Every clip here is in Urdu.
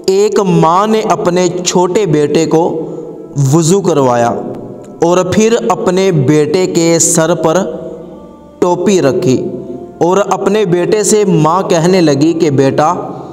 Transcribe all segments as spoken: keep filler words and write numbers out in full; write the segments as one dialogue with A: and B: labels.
A: ایک ماں نے اپنے چھوٹے بیٹے کو وضو کروایا اور پھر اپنے بیٹے کے سر پر ٹوپی رکھی اور اپنے بیٹے سے ماں کہنے لگی کہ بیٹا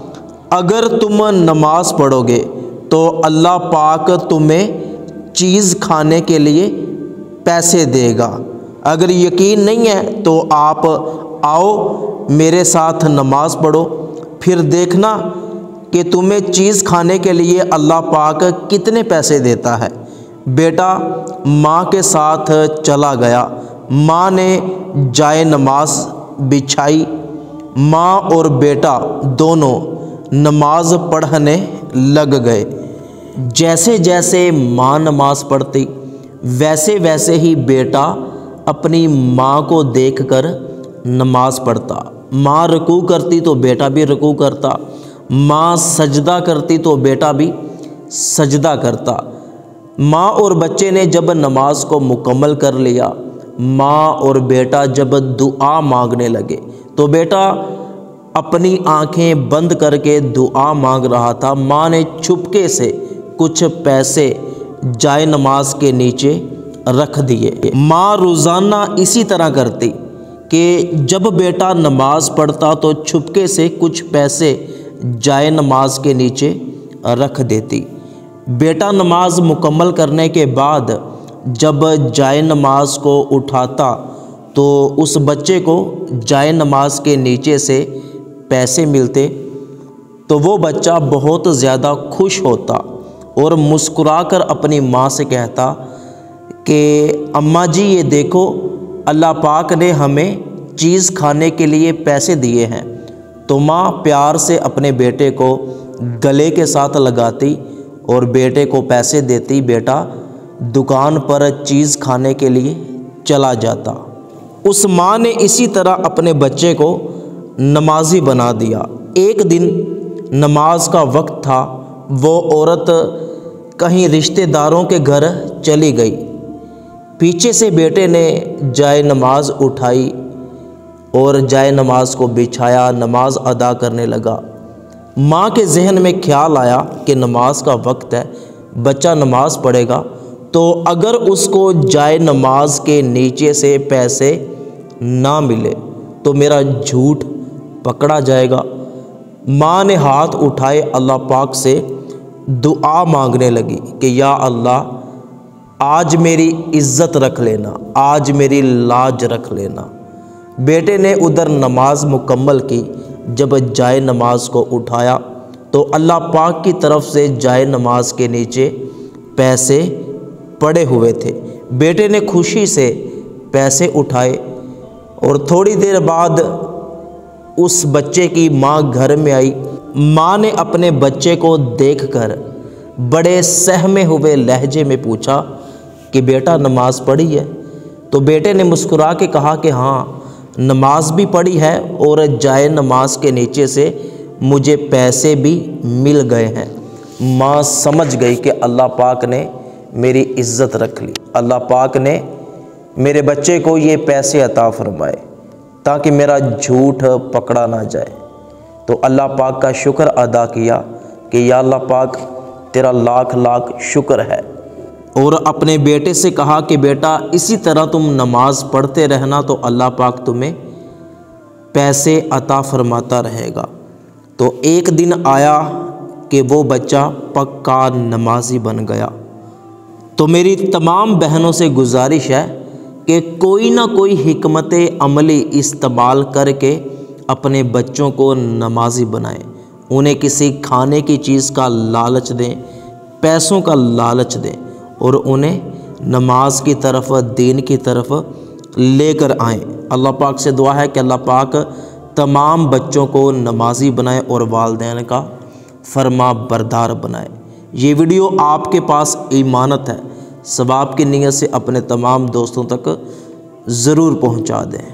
A: اگر تم نماز پڑھو گے تو اللہ پاک تمہیں چیز کھانے کے لیے پیسے دے گا، اگر یقین نہیں ہے تو آپ آؤ میرے ساتھ نماز پڑھو، پھر دیکھنا کہ تمہیں چیز کھانے کے لیے اللہ پاک کتنے پیسے دیتا ہے۔ بیٹا ماں کے ساتھ چلا گیا، ماں نے جائے نماز بچھائی، ماں اور بیٹا دونوں نماز پڑھنے لگ گئے۔ جیسے جیسے ماں نماز پڑھتی ویسے ویسے ہی بیٹا اپنی ماں کو دیکھ کر نماز پڑھتا، ماں رکوع کرتی تو بیٹا بھی رکوع کرتا، ماں سجدہ کرتی تو بیٹا بھی سجدہ کرتا۔ ماں اور بچے نے جب نماز کو مکمل کر لیا، ماں اور بیٹا جب دعا مانگنے لگے تو بیٹا اپنی آنکھیں بند کر کے دعا مانگ رہا تھا، ماں نے چھپکے سے کچھ پیسے جائے نماز کے نیچے رکھ دیے۔ ماں روزانہ اسی طرح کرتی کہ جب بیٹا نماز پڑھتا تو چھپکے سے کچھ پیسے جائے نماز کے نیچے رکھ دیتی۔ بیٹا نماز مکمل کرنے کے بعد جب جائے نماز کو اٹھاتا تو اس بچے کو جائے نماز کے نیچے سے پیسے ملتے تو وہ بچہ بہت زیادہ خوش ہوتا اور مسکرا کر اپنی ماں سے کہتا کہ اماں جی یہ دیکھو اللہ پاک نے ہمیں چیز کھانے کے لیے پیسے دیے ہیں، تو ماں پیار سے اپنے بیٹے کو گلے کے ساتھ لگاتی اور بیٹے کو پیسے دیتی، بیٹا دکان پر چیز کھانے کے لیے چلا جاتا۔ اس ماں نے اسی طرح اپنے بچے کو نمازی بنا دیا۔ ایک دن نماز کا وقت تھا، وہ عورت کہیں رشتہ داروں کے گھر چلی گئی، پیچھے سے بیٹے نے جائے نماز اٹھائی اور جائے نماز کو بچھایا، نماز ادا کرنے لگا۔ ماں کے ذہن میں خیال آیا کہ نماز کا وقت ہے، بچہ نماز پڑھے گا تو اگر اس کو جائے نماز کے نیچے سے پیسے نہ ملے تو میرا جھوٹ پکڑا جائے گا۔ ماں نے ہاتھ اٹھائے اللہ پاک سے دعا مانگنے لگی کہ یا اللہ آج میری عزت رکھ لینا، آج میری لاج رکھ لینا۔ بیٹے نے ادھر نماز مکمل کی، جب جائے نماز کو اٹھایا تو اللہ پاک کی طرف سے جائے نماز کے نیچے پیسے پڑے ہوئے تھے۔ بیٹے نے خوشی سے پیسے اٹھائے اور تھوڑی دیر بعد اس بچے کی ماں گھر میں آئی۔ ماں نے اپنے بچے کو دیکھ کر بڑے سہمے ہوئے لہجے میں پوچھا کہ بیٹا نماز پڑھی ہے؟ تو بیٹے نے مسکرا کے کہا کہ ہاں نماز بھی پڑھی ہے اور جائے نماز کے نیچے سے مجھے پیسے بھی مل گئے ہیں۔ ماں سمجھ گئی کہ اللہ پاک نے میری عزت رکھ لی، اللہ پاک نے میرے بچے کو یہ پیسے عطا فرمائے تاکہ میرا جھوٹ پکڑا نہ جائے۔ تو اللہ پاک کا شکر ادا کیا کہ یا اللہ پاک تیرا لاکھ لاکھ شکر ہے، اور اپنے بیٹے سے کہا کہ بیٹا اسی طرح تم نماز پڑھتے رہنا تو اللہ پاک تمہیں پیسے عطا فرماتا رہے گا۔ تو ایک دن آیا کہ وہ بچہ پکا نمازی بن گیا۔ تو میری تمام بہنوں سے گزارش ہے کہ کوئی نہ کوئی حکمت عملی استعمال کر کے اپنے بچوں کو نمازی بنائیں، انہیں کسی کھانے کی چیز کا لالچ دیں، پیسوں کا لالچ دیں اور انہیں نماز کی طرف، دین کی طرف لے کر آئیں۔ اللہ پاک سے دعا ہے کہ اللہ پاک تمام بچوں کو نمازی بنائے اور والدین کا فرما بردار بنائے۔ یہ ویڈیو آپ کے پاس امانت ہے، ثواب کی نیت سے اپنے تمام دوستوں تک ضرور پہنچا دیں۔